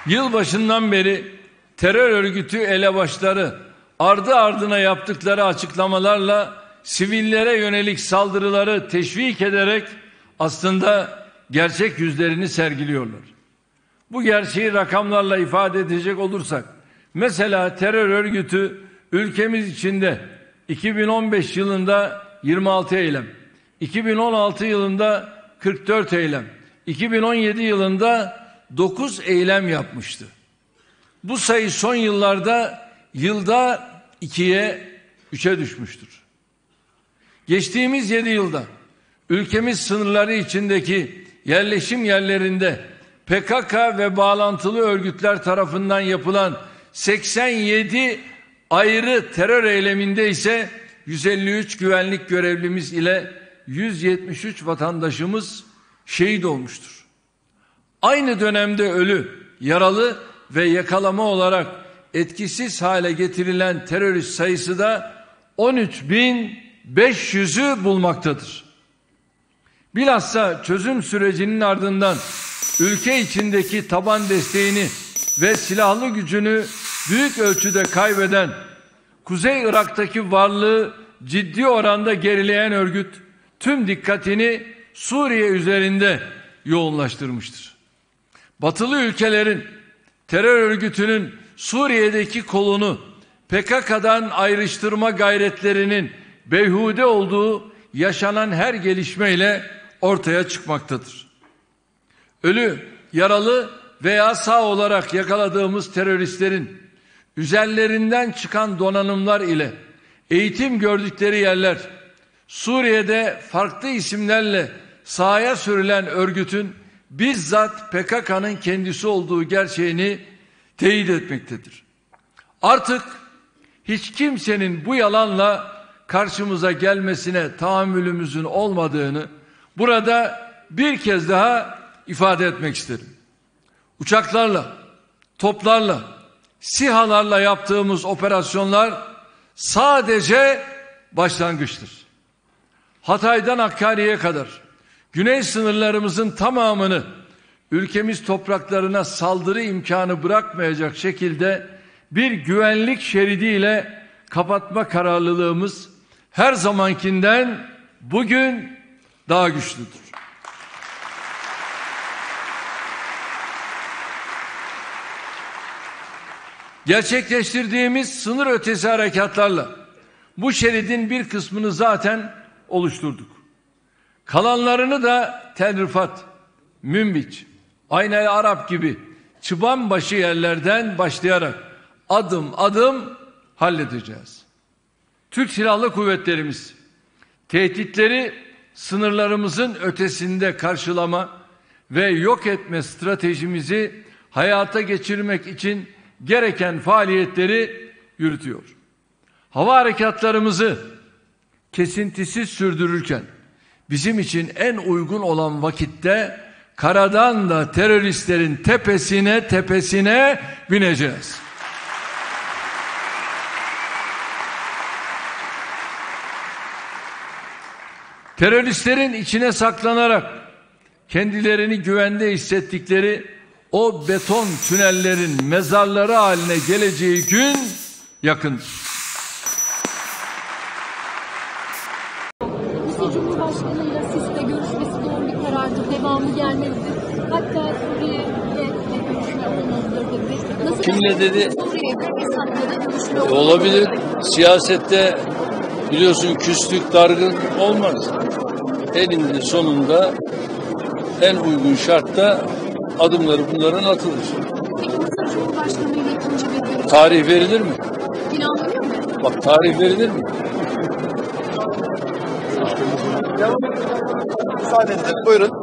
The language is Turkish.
Yılbaşından beri terör örgütü elebaşları ardı ardına yaptıkları açıklamalarla sivillere yönelik saldırıları teşvik ederek aslında gerçek yüzlerini sergiliyorlar. Bu gerçeği rakamlarla ifade edecek olursak, mesela terör örgütü ülkemiz içinde 2015 yılında 26 eylem, 2016 yılında 44 eylem, 2017 yılında 9 eylem yapmıştı. Bu sayı son yıllarda yılda 2'ye 3'e düşmüştür. Geçtiğimiz 7 yılda ülkemiz sınırları içindeki yerleşim yerlerinde PKK ve bağlantılı örgütler tarafından yapılan 87 ayrı terör eyleminde ise 153 güvenlik görevlimiz ile 173 vatandaşımız şehit olmuştur. Aynı dönemde ölü, yaralı ve yakalama olarak etkisiz hale getirilen terörist sayısı da 13.500'ü bulmaktadır. Bilhassa çözüm sürecinin ardından ülke içindeki taban desteğini ve silahlı gücünü büyük ölçüde kaybeden, Kuzey Irak'taki varlığı ciddi oranda gerileyen örgüt tüm dikkatini Suriye üzerinde yoğunlaştırmıştır. Batılı ülkelerin terör örgütünün Suriye'deki kolunu PKK'dan ayrıştırma gayretlerinin beyhude olduğu yaşanan her gelişmeyle ortaya çıkmaktadır. Ölü, yaralı veya sağ olarak yakaladığımız teröristlerin üzerlerinden çıkan donanımlar ile eğitim gördükleri yerler, Suriye'de farklı isimlerle sahaya sürülen örgütün bizzat PKK'nın kendisi olduğu gerçeğini teyit etmektedir. Artık hiç kimsenin bu yalanla karşımıza gelmesine tahammülümüzün olmadığını burada bir kez daha ifade etmek isterim. Uçaklarla, toplarla, SİHA'larla yaptığımız operasyonlar sadece başlangıçtır. Hatay'dan Hakkari'ye kadar güney sınırlarımızın tamamını ülkemiz topraklarına saldırı imkanı bırakmayacak şekilde bir güvenlik şeridiyle kapatma kararlılığımız her zamankinden bugün daha güçlüdür. Gerçekleştirdiğimiz sınır ötesi harekatlarla bu şeridin bir kısmını zaten oluşturduk. Kalanlarını da Tel Rifat, Münbiç, Aynel Arap gibi çıbanbaşı yerlerden başlayarak adım adım halledeceğiz. Türk Silahlı Kuvvetlerimiz tehditleri sınırlarımızın ötesinde karşılama ve yok etme stratejimizi hayata geçirmek için gereken faaliyetleri yürütüyor. Hava harekatlarımızı kesintisiz sürdürürken bizim için en uygun olan vakitte karadan da teröristlerin tepesine bineceğiz. Teröristlerin içine saklanarak kendilerini güvende hissettikleri o beton tünellerin mezarları haline geleceği gün yakındır. Cumhurbaşkanıyla Sisi'de görüşmesi doğru bir karardır. Devamı gelmelidir. Hatta Suriye'de görüşme olmalıdır dedi. Kimle dedi? Suriye'de Esad'la görüşme olabilir. Siyasette biliyorsun küslük, dargın olmaz. Eninde sonunda en uygun şartta adımları bunların atılır. Peki Mısır Cumhurbaşkanı ile ikinci bir görüşme tarih verilir mi? planlanıyor mu? Bak tarih verilir mi? Müsaadenizle buyurun.